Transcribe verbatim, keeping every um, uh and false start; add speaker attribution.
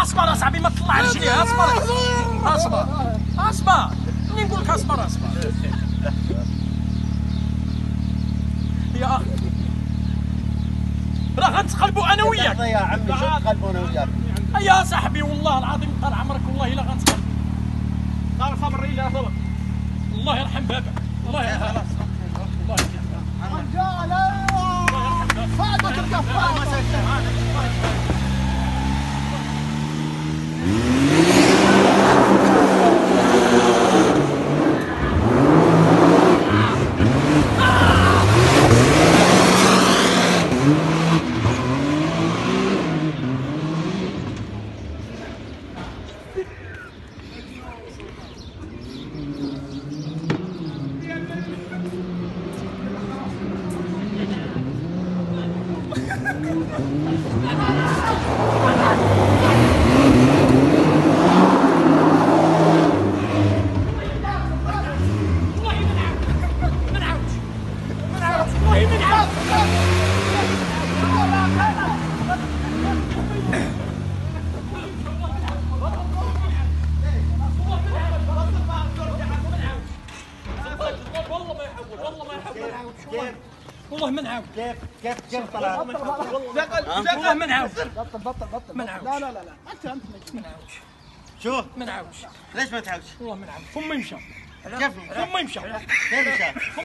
Speaker 1: اصبر اصاحبي ما تطلع رجلي. اصبر اصبر اصبر ملي نقول لك اصبر اصبر يا اخي راه غنتقلبوا انا وياك
Speaker 2: يا عمي. شو تقلبوا انا وياك
Speaker 1: يا صاحبي؟ والله العظيم طال عمرك والله الا غنتقلب. صبر صبر رجال صبر. الله يرحم بابك. الله يرحم بابك. الله يرحم بابك.
Speaker 3: رجال ايوه فاضت القفاصه.
Speaker 1: والله ما نعاود.
Speaker 2: كيف كيف كيف طلع؟
Speaker 1: والله ما نعاود.
Speaker 3: بطل بطل بطل.
Speaker 1: ما نعاودش.
Speaker 3: لا لا لا لا انت انت
Speaker 1: ما نعاودش.
Speaker 2: شو؟
Speaker 1: ما نعاودش.
Speaker 2: ليش ما تعودش؟
Speaker 1: والله ما نعاود. فمي مشى.
Speaker 2: كيف؟
Speaker 1: فمي مشى.
Speaker 2: كيف مشى؟